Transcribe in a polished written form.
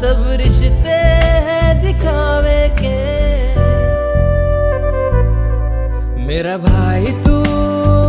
सब रिश्ते हैं दिखावे के। मेरा भाई तू